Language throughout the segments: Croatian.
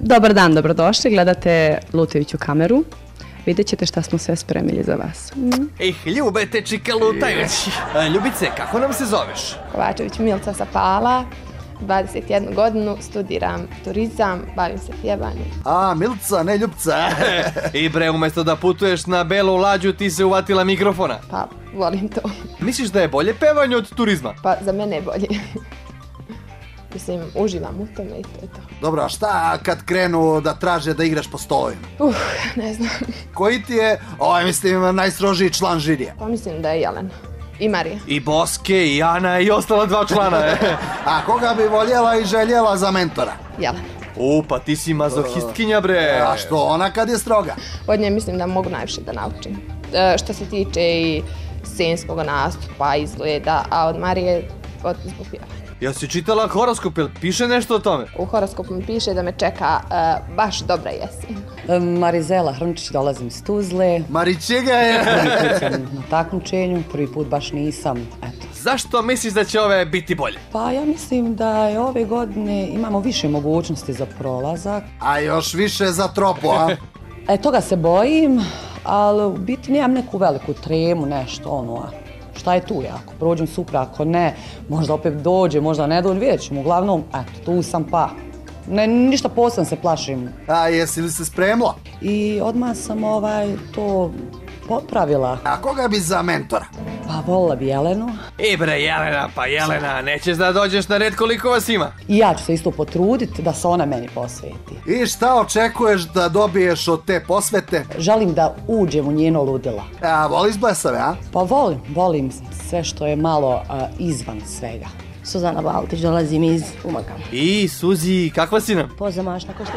Dobar dan, dobrodošli. Gledate Lutajuću kameru. Vidjet ćete šta smo sve spremili za vas. Ljube te čika lutajući. Ljubice, kako nam se zoveš? Kovačević Milica Sapala, 21 godinu, studiram turizam, bavim se pjevanjem. A, Milica, ne Ljubca. I bre, umjesto da putuješ na belu lađu, ti se uvatila mikrofona. Pa, volim to. Misliš da je bolje pevanje od turizma? Pa, za mene je bolje. Mislim, uživam u tome i to je to. Dobro, a šta kad krenu da traže da igraš po stolovima? Ne znam. Koji ti je, mislim, najstrožiji član žirija? Pa mislim da je Jelena. I Marija. I Boske, i Ana, i ostala dva člana. A koga bi voljela i željela za mentora? Jelena. Pa ti si mazohistkinja, bre. A što ona kad je stroga? Od nje mislim da mogu najviše da naučim. Što se tiče i scenskog nastupa, izgleda, a od Marije zbog pjevanja. Ja si čitala horoskop, jel piše nešto o tome? U horoskopu mi piše da me čeka baš dobra jesen. Marizela Hrnčić, dolazim iz Tuzle. Maričega je. Prvi put sam na takmičenju, prvi put baš nisam, eto. Zašto misliš da će ove biti bolje? Pa ja mislim da je ove godine imamo više mogućnosti za prolazak. A još više za tropu, a? Toga se bojim, ali u biti nemam neku veliku tremu, nešto, šta je tu, ako prođem super, ako ne, možda opet dođe, možda ne dođe, vidjet ćemo, uglavnom, eto, tu sam pa. Ništa posebno se plašim. A jesi li se spremila? I odmah sam to popravila. A koga bi za mentora? Pa volila bi Jelenu. Bre, Jelena, pa Jelena, nećeš da dođeš na red koliko vas ima? I ja ću se isto potruditi da se ona meni posveti. I šta očekuješ da dobiješ od te posvete? Želim da uđem u njeno ludila. A voliš blesave, a? Pa volim sve što je malo izvan svega. Suzana Baltić, dolazim iz Umaga. I, Suzi, kakva si nam? Pozamašna ko što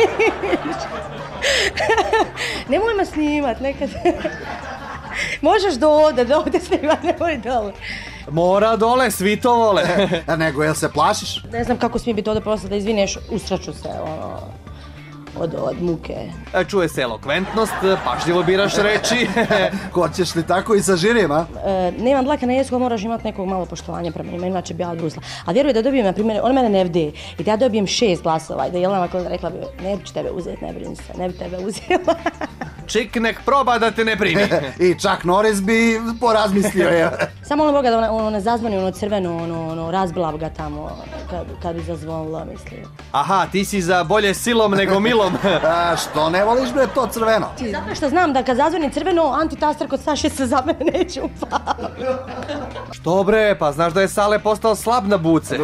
Nemoj me snimat nekad. Možeš do ovdje snimat, nemoj dole. Mora dole, svi to vole. Nego, jel se plašiš? Ne znam kako smije biti ovdje, prosto da izvineš, usraću se, od muke. Čuje se elokventnost, pažljivo biraš reči. Hoćeš li tako i sa žirijem, a? Nemam dlaka na jeziku, moraš imati nekog malo poštovanja prema njima, inače bi ja odbrusla. A vjeruj da dobijem, na primjer, on mene ne vde i da ja dobijem 6 glasova i da Jelena Klada rekla bi, ne bi tebe uzeti, ne brini se, ne bi tebe uzela. Čik nek proba da te ne primi. I Chuck Norris bi porazmislio, je. Samo molim Boga da ono ne zazvoni, ono crveno, razbilav ga tamo kad bi zazvonila, mislim. Aha, ti si za bolje silom nego milom. A što ne voliš, bre, to crveno? Zato što znam da kad zazvoni crveno, antitaster kod Saše se za mene neće upaliti. Što bre, pa znaš da je Sale postao slab na buce.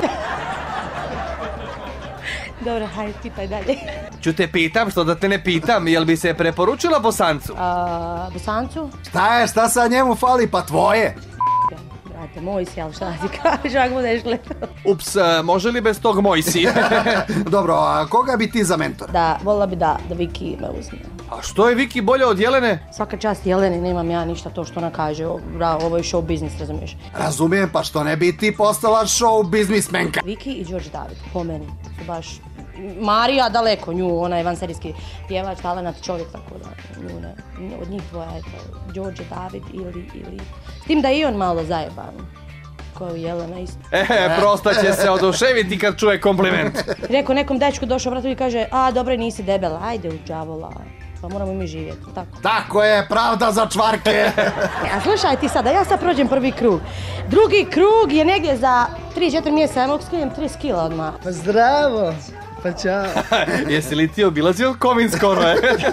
Dobro, hajde, tipaj dalje. Ću te pitam, što da te ne pitam, jel bi se preporučila Bosancu? Bosancu? Šta sad njemu fali, pa tvoje? Brate, moj si, ali šta ti kažeš ako budeš gledao? Ups, može li bez tog moj si? Dobro, a koga bi ti za mentor? Da, volila bi da Viki me uzme. A što je Viki bolje od Jelene? Svaka čast Jeleni, nemam ja ništa to što ona kaže, ovo je show biznis, razumiješ? Razumijem, pa što ne bi ti postala show biznismenka? Viki i Đorđe David, po meni, su baš... Marija daleko, nju, ona je vanserijski pjevač, talenat čovjek, tako da nju ne, od njih dvoja, eto, Đorđe David ili... S tim da je i on malo zajeban, kao i Jelena isto. Prosto će se oduševiti kad čuje kompliment. Rekao nekom dečku došao bratu i kaže, a dobro nisi debela, ajde u đavola, pa moramo mi živjeti, tako. Tako je, pravda za čvarke. A slušaj ti sada, ja sad prođem prvi krug. Drugi krug je negdje za 3-4 mjeseca, ja mogu skijem 30 kila odmah. Pa zdravo! Pa čao. Jesi li ti obilazio Kovin skoro,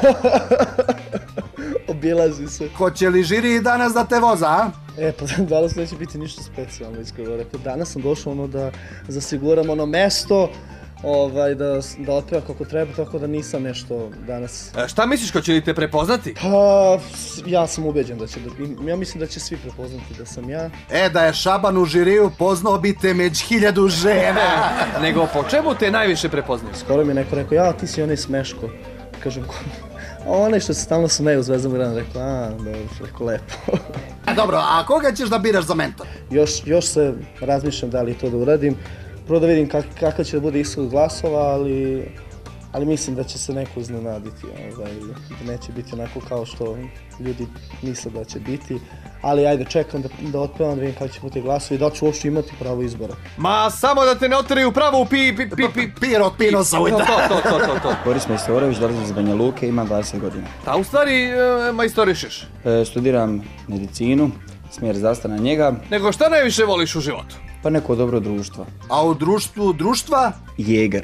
Obilazi se. Hoće li žiri danas da te voza, a? Pa danas neće biti ništa specijalno, iskreno rekao. Danas sam došao da zasiguram mesto, da otpeva kako treba, tako da nisam nešto danas... Šta misliš, ko će li te prepoznati? Pa, ja sam ubeđen da će, ja mislim da će svi prepoznati da sam ja. Da je Šaban u žiriju, poznao bi te među 1000 žena. Nego po čemu te najviše prepoznaju? Skoro mi je neko rekao, ti si onaj Smeško. Kažem, a onaj što se stalno smeju u Zvezdnom gradu, rekao, dobro, rekao lepo. Dobro, a koga ćeš da biraš za mentor? Još se razmišljam da li to da uradim. Prvo da vidim kakav će da bude ishod glasova, ali mislim da će se neko iznenaditi, da neće biti onako kao što ljudi misle da će biti, ali ajde, čekam da otpevam, da vidim kako će biti glasovi i da li ću uopšte imati pravo izbora. Ma, samo da te ne oteraju pravo u Pir od pinosa. To. Boris Majstorović, dolazim iz Banja Luke, imam 20 godina. Ta u stvari majstorišeš. Studiram medicinu, smjer zdravstva na njega. Nego šta najviše voliš u životu? Pa neko dobro društvo. A u društvu društva? Jeger.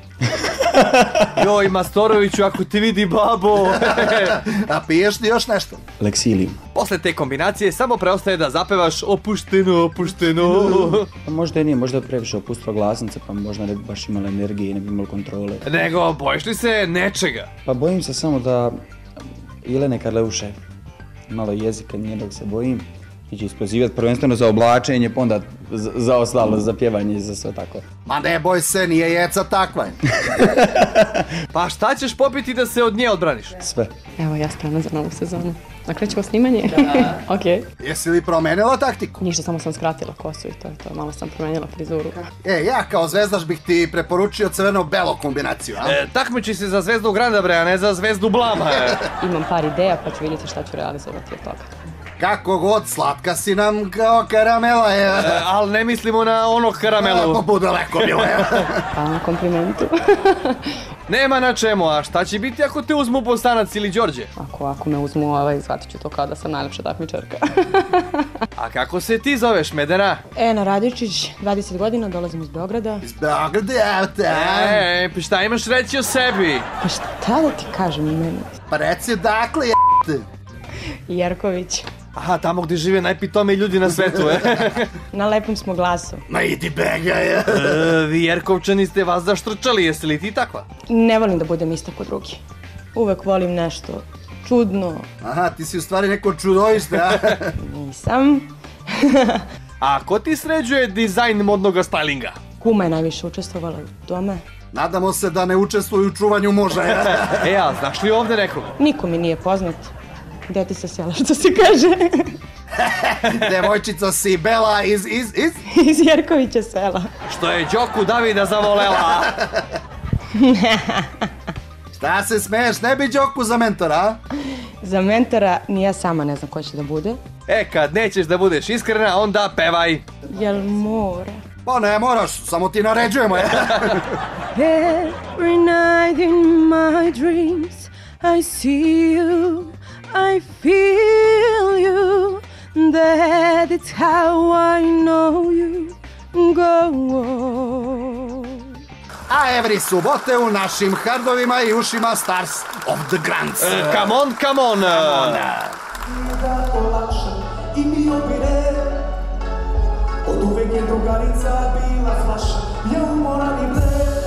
Joj, Majstoroviću, ako ti vidi babo. A piješ li još nešto? Leksilium. Posle te kombinacije samo preostaje da zapevaš opušteno. Pa možda i nije, možda je previše opustila glasnica, pa možda ne bi baš imala energije i ne bi imala kontrole. Nego, bojiš li se nečega? Pa bojim se samo da Jelene Karleuše, malo jezika njenog se bojim, i će isplazivati prvenstveno za oblačenje, pa onda za ostalo, za pjevanje i za sve tako. Ma ne boj se, nije jeca takva. Pa šta ćeš popiti da se od nje odbraniš? Sve. Evo, ja spremna za novu sezonu. Nakrećemo snimanje? Da. Okej. Jesi li promenila taktiku? Ništa, samo sam skratila kosu i to je to. Malo sam promenila frizuru. Ja kao zvezdaš bih ti preporučio crveno-belo kombinaciju, a? Takmiči se za zvezdu Granda, bre, a ne za zvezdu Blama. Imam par ideja pa ću vidjeti šta ću realizovati od toga. Kako god, slatka si nam kao karamela, je. Ali ne mislimo na onog karamelu. Pa budu leko bilo, je. Hvala na komplimentu. Nema na čemu, a šta će biti ako te uzmu Bosanac ili Đorđe? Ako me uzmu, shvatit ću to kao da sam najlepša takmičarka. A kako se ti zoveš, Medena? Ena Radičić, 20 godina, dolazim iz Beograda. Iz Beograda, Pa šta imaš reći o sebi? Pa šta da ti kažem meni? Pa reci dakle, je. Jerković. Aha, tamo gdje žive najpitomiji ljudi na svetu, Na lepom smo glasu. Ma idi bega, je. Vi Jerkovčani ste vas zaštrčali, jesi li ti takva? Ne volim da budem ista ko drugi. Uvek volim nešto čudno. Aha, ti si u stvari neko čudovište, a? Nisam. A ko ti sređuje dizajn modnog stylinga? Kuma je najviše učestvovala u tome. Nadamo se da ne učestvuju u čuvanju muža, je. A znaš li ovdje nekoga? Niko mi nije poznat. Dete sa sela, što se kaže. Devojčica si Bela iz... Iz Jerkovića sela. Što je Đoku Davida zavolela. Šta se smeješ, ne bi Đoku za mentora, a? Za mentora ni ja sama ne znam ko će da bude. Kad nećeš da budeš iskrena, onda pevaj. Jel mora? Pa ne moraš, samo ti naređujemo, je. Every night in my dreams I see you, I feel you. That it's how I know you go on. A evri subote u našim hardovima i ušima Stars of the Grants. Come on, come on. I bio bi red, od uvek je drugarica bila flaša, ja umoran i bled,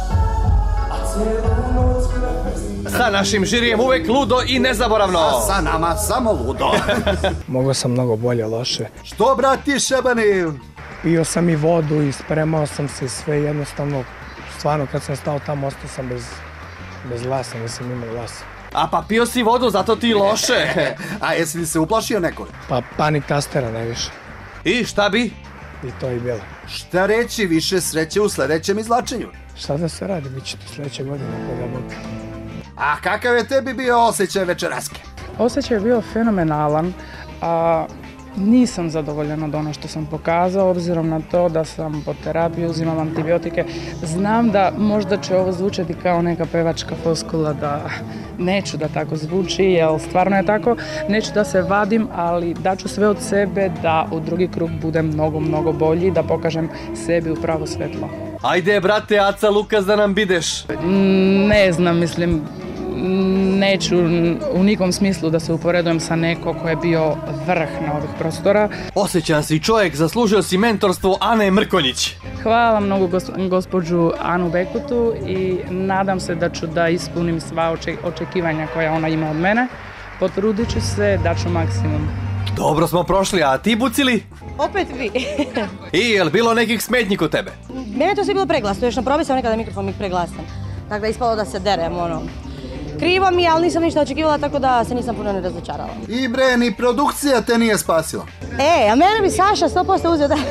a cijelu noć bila Sa našim žirijem uvek ludo i nezaboravno. A sa nama samo ludo. Mogao sam mnogo bolje, loše. Što, brati Šebani? Pio sam i vodu i spremao sam se sve jednostavno. Stvarno, kad sam stao tamo, ostao sam bez glasa, nisam imao glasa. A pa pio si vodu, zato ti loše. A jesi li se uplašio nekog? Pa panik tastera najviše. I šta bi? I to je bilo. Šta reći, više sreće u sljedećem izvlačenju? Šta da se radi, bit će to sljedeće godine, koga Bog. A kakav je tebi bio osjećaj večeraske? Osjećaj je bio fenomenalan, a nisam zadovoljena od ono što sam pokazao, obzirom na to da sam po terapiji, uzimam antibiotike. Znam da možda će ovo zvučati kao neka pevačka floskula, da neću da tako zvuči, jer stvarno je tako. Neću da se vadim, ali daću sve od sebe da u drugi krug budem mnogo, mnogo bolji, da pokažem sebi u pravo svetlo. Ajde, brate, Aca Lukas, da nam bideš. Ne znam, mislim, neću u nikom smislu da se uporedujem sa neko ko je bio vrh na ovih prostora. Osjećan si čovjek, zaslužio si mentorstvo Ane Mrkonjić. Hvala mnogo gospođu Anu Bekutu i nadam se da ću da ispunim sva očekivanja koja ona ima od mene. Potrudit ću se, daću maksimum. Dobro smo prošli, a ti Bucili? Opet vi. I je li bilo nekih smetnji kod tebe? Mene je to sve bilo preglasno, još na probi sam nekada mikrofon mi preglasan. Tako da je ispalo da se derem, Krivo mi je, ali nisam ništa očekivala, tako da se nisam puno ne razočarala. I bre, ni produkcija te nije spasila. A mene bi Saša 100% uzeo da...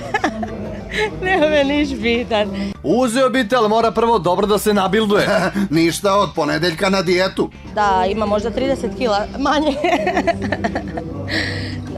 Nema me niš pitan. Uzeo bi te, ali mora prvo dobro da se nabilduje. Ništa, od ponedeljka na dijetu. Da, ima možda 30 kila manje.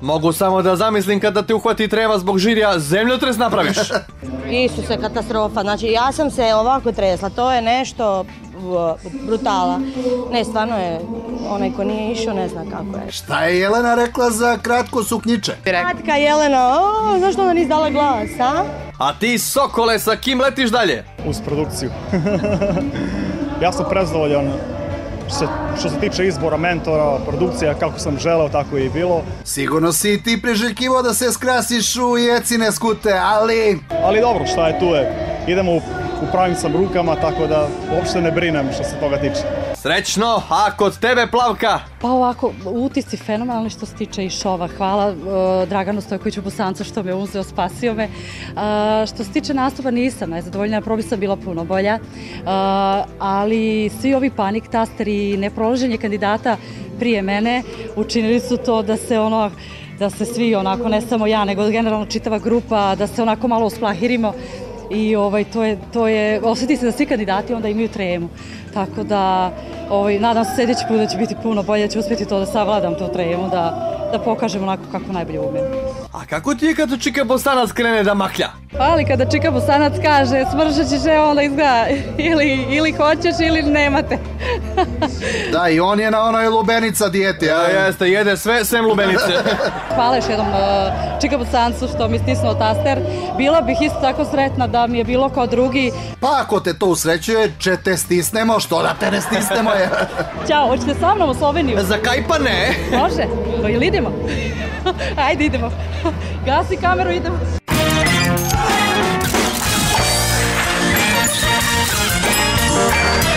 Mogu samo da zamislim kada te uhvati trema zbog žirja, zemljotres napraviš. Isuse, katastrofa. Znači, ja sam se ovako tresla, to je nešto brutala. Ne, stvarno je, onaj ko nije išao ne zna kako je. Šta je Jelena rekla za kratko suknjiče? Kratka Jelena, zašto ona nisi dala glas, a? A ti, Sokole, sa kim letiš dalje? Uz produkciju. Ja sam prezadovoljan što se tiče izbora mentora, produkcija, kako sam želeo, tako je i bilo. Sigurno si ti priželjkivao da se skrasiš u jecine skute, ali... Ali dobro, šta je tu je. Idemo u pravim sam rukama, tako da uopšte ne brinem što se toga tiče. Srećno, a kod tebe, Plavka? Pa ovako, utisci fenomenalni što se tiče i šova. Hvala Draganu Stojkoviću Bosancu što me uzeo, spasio me. Što se tiče nastupa nisam najzadovoljnija, probi sam bila puno bolja. Ali svi ovi panik tasteri i neprolaženje kandidata prije mene učinili su to da se svi onako, ne samo ja, nego generalno čitava grupa, da se onako malo usplahirimo. I to je, osjeti se da svi kandidati onda imaju tremu. Tako da, nadam se sljedeći put da će biti puno bolje, da ću uspjeti to da savladam tu tremu, da pokažem onako kako najbolje umem. A kako ti je kada Čika Bosanac krene da mahlja? Ali kada Čika Bosanac kaže smržat ćeš, onda izgleda ili hoćeš ili nemate. Da, i on je na onoj lubenica dijeti. Jeste, jede sve sem lubenice. Hvala još jednom Čika Bosancu što mi stisnuo taster. Bila bih isto tako sretna da mi je bilo kao drugi. Pa ako te to usrećuje, če te stisnemo, što da te ne stisnemo je. Ćao, hoćete sa mnom u Sloveniju? Za kaj pa ne? Može, ili idemo? Ajde, idemo. Gasi kameru, idemo. Yeah.